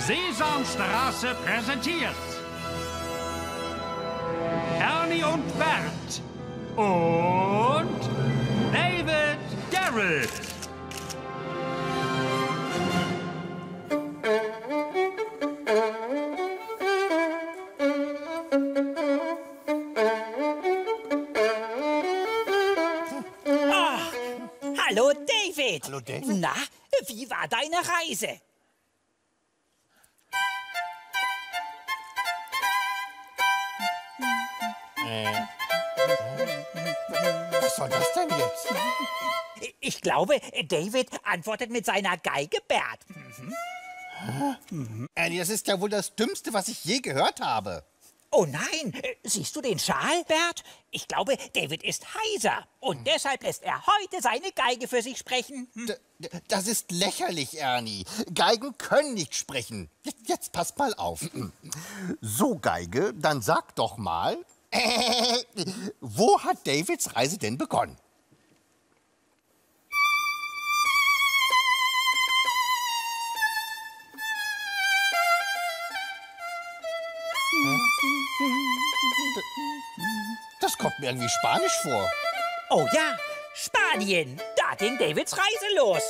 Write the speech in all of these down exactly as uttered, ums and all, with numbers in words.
Sesamstraße präsentiert Ernie und Bert und David Garrett. Oh, hallo David. Hallo David. Na, wie war deine Reise? Was soll das denn jetzt? Ich glaube, David antwortet mit seiner Geige, Bert. Mhm. Ernie, das ist ja wohl das Dümmste, was ich je gehört habe. Oh nein, siehst du den Schal, Bert? Ich glaube, David ist heiser und deshalb lässt er heute seine Geige für sich sprechen. Hm. D das ist lächerlich, Ernie. Geigen können nicht sprechen. Jetzt, jetzt passt mal auf. So, Geige, dann sag doch mal, äh, wo hat Davids Reise denn begonnen? Das kommt mir irgendwie spanisch vor. Oh ja, Spanien. Da ging Davids Reise los.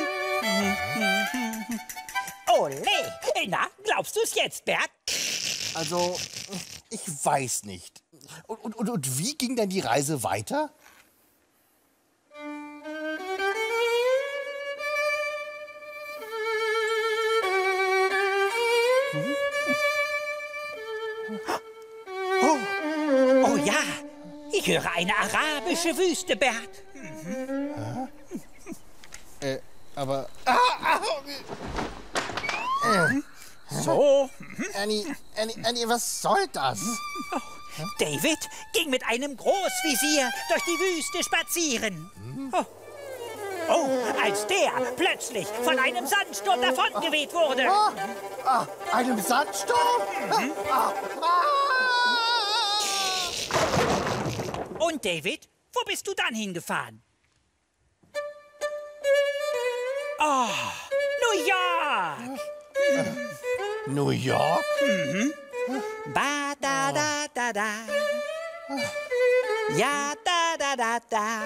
Ole. Na, glaubst du es jetzt, Bert? Also, ich weiß nicht. Und, und, und wie ging denn die Reise weiter? Oh, oh ja, ich höre eine arabische Wüste, Bert. Mhm. Äh, aber... Ah, ah, äh. So. Annie, Annie, Annie, was soll das? Oh, David ging mit einem Großvisier durch die Wüste spazieren. Oh. Oh, als der plötzlich von einem Sandsturm davongeweht wurde. Ah, ah, einem Sandsturm? Mhm. Ah, ah. Und David, wo bist du dann hingefahren? Oh, New York! Äh, New York? Mhm. Ba da da da da. Ja da da da da.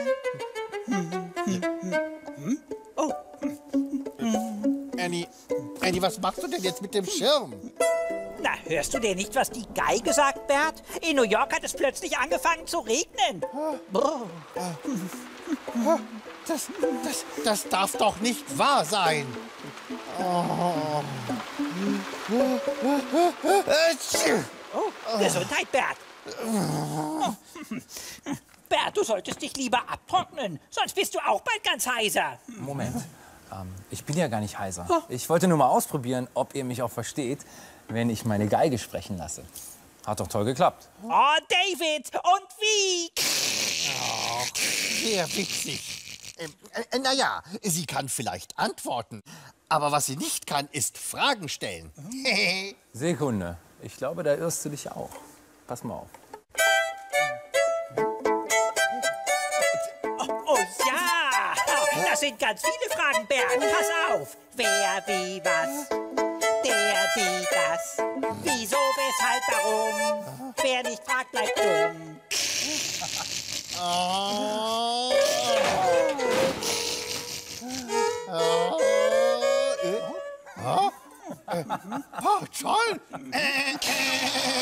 Oh. Annie, Annie, was machst du denn jetzt mit dem Schirm? Na, hörst du denn nicht, was die Geige sagt, Bert? In New York hat es plötzlich angefangen zu regnen. Brr. Das, das, das darf doch nicht wahr sein. Oh. Oh, Gesundheit, Bert. Oh. Bert, du solltest dich lieber abtrocknen, sonst bist du auch bald ganz heiser. Moment, ähm, ich bin ja gar nicht heiser. Ich wollte nur mal ausprobieren, ob ihr mich auch versteht, wenn ich meine Geige sprechen lasse. Hat doch toll geklappt. Oh, David, und wie? Oh, sehr witzig. Äh, äh, naja, sie kann vielleicht antworten. Aber was sie nicht kann, ist Fragen stellen. Sekunde. Ich glaube, da irrst du dich auch. Pass mal auf. Oh, oh ja! Das sind ganz viele Fragen, Bert. Pass auf. Wer, wie, was? Der, die, das. Wieso, weshalb, warum? Wer nicht fragt, bleibt dumm. Oh. Oh. Oh. Oh. Oh, toll! Äh, äh.